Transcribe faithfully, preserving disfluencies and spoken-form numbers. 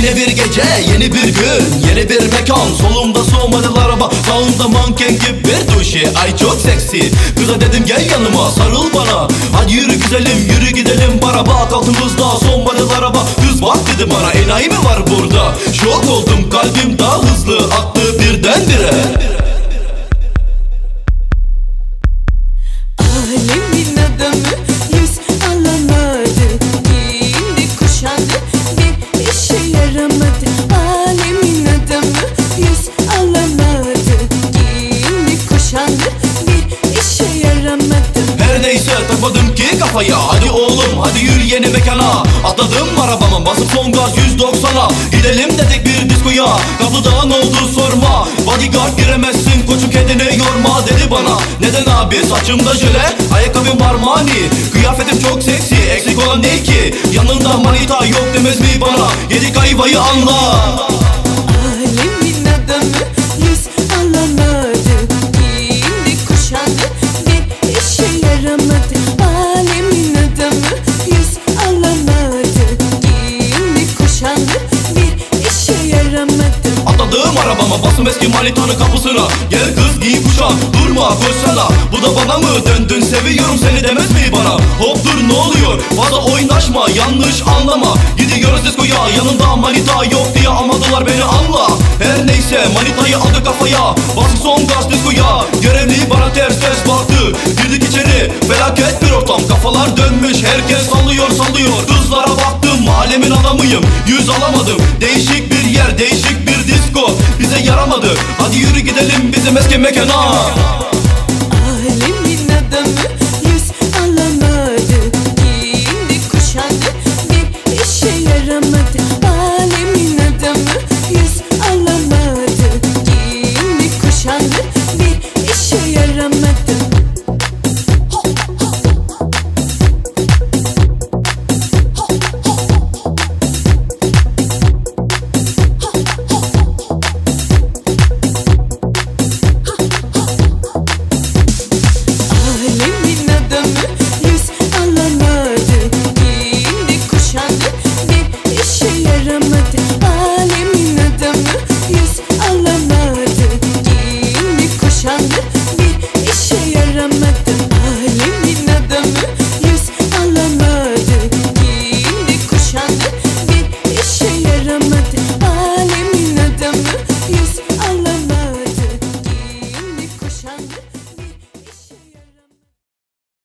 Yeni bir gece, yeni bir gün, yeni bir mekan. Solumda soğumadı araba, sağımda manken gibi bir duşi. Ay çok seksi, kıza dedim gel yanıma, sarıl bana. Hadi yürü güzelim, yürü gidelim bara. Bak altımızda soğumadı araba. Kız bak dedi bana, enayi mi var burada? Şok oldum, kalbim daha hızlı attı birdenbire. Alemin adamı yüz alamadı, giyindi kuşandı bir işe yaramadı. Alemin adamı yüz alamadı, giyindi kuşandı bir işe yaramadı. Her neyse takmadım ki kafaya. Hadi oğlum hadi yürü yeni mekana. Atladım arabama basıp son gaz yüz doksana. Gidelim dedik bir diskoya. Kapıda ne oldu sorma. Bodyguard giremezsin koçum kendini yorma dedi bana. Neden abi saçımda jöle, ayakkabım Armani, kıyafetim çok seksi, eksik olan ne ki? Yanında manita yok demez mi bana? Yedik ayvayı anla. Alemin adamı yüz alamadı, giyindi kuşandı bir işe yaramadı. Alemin adamı yüz alamadı, giyindi kuşandı bir işe yaramadı. Atladım arabama basım eski manitanın kapısına. Gel kız giy kuşan durma koşsana. Bu da bana mı döndün seviyorum seni demez mi bana? Hop dur ne oluyor fazla oynaşma yanlış anlama. Gidiyoruz diskoya yanında manita yok diye amadılar beni anla. Her neyse manitayı aldı kafaya. Basıp son gaz diskoya. Görevli bana ters ters baktı. Girdik içeri felaket bir ortam. Kafalar dönmüş herkes sallıyor sallıyor. Kızlara baktım alemin adamıyım. Yüz alamadım değişik bir yer değişik bir disko. Bize yaramadı hadi yürü gidelim bizim eski mekana.